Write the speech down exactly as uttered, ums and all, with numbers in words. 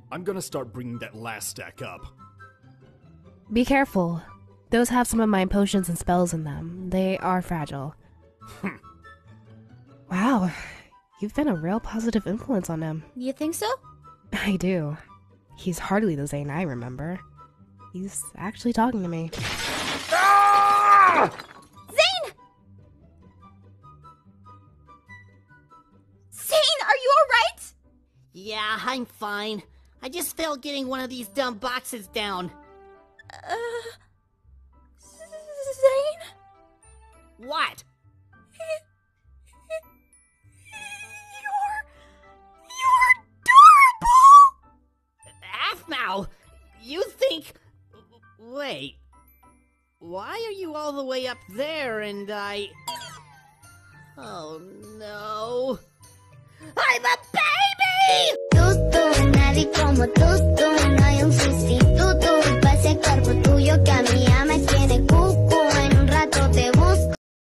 I'm gonna start bringing that last stack up. Be careful. Those have some of my potions and spells in them. They are fragile. Wow, you've been a real positive influence on him. You think so? I do. He's hardly the Zane I remember. He's actually talking to me. Ah! Zane! Zane, are you alright? Yeah, I'm fine. I just failed getting one of these dumb boxes down. Uh... Zane? What? You're... you're adorable! Aphmau! You think... Wait. Why are you all the way up there and I... Oh no... I'm a baby! Tú, tú, nadie como tú, tú, no hay un